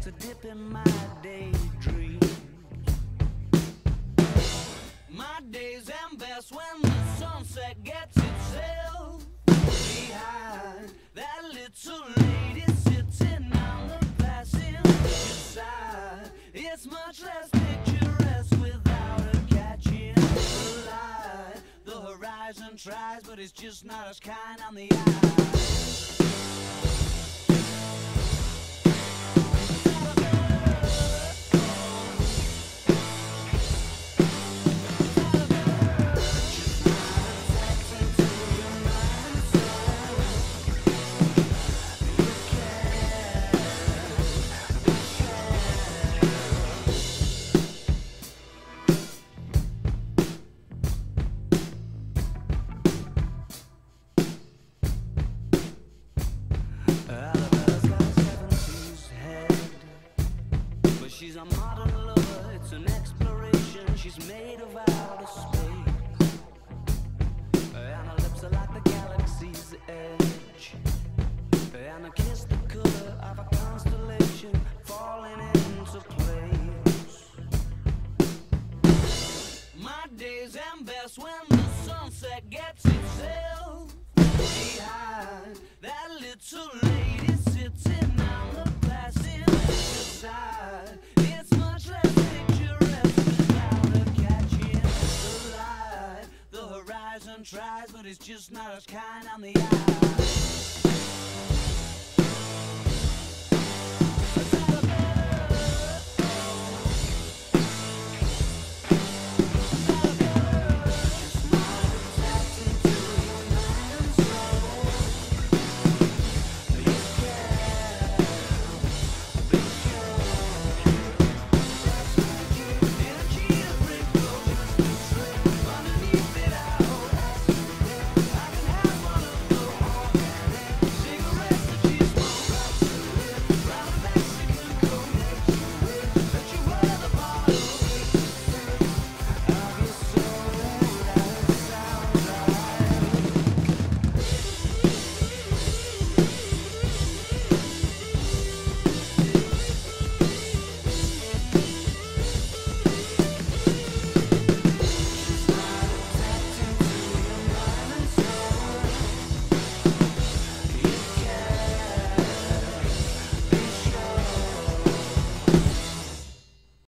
to dip in my daydream. My days end best when the sunset gets itself behind that little lady sitting on the passenger side. It's much less picturesque without her catching the light. The horizon tries, but it's just not as kind on the eye. Arabella's got a 70s head, but she's a modern lover, it's an exploration. She's made of outer space, and her lips are like the galaxy's edge, and her kiss the color of a constellation falling into place. My days end best when the sunset gets itself behind that little lady sitting on the passenger side. It's much less picturesque without her catching the light. The horizon tries, but it's just not as kind on the eye.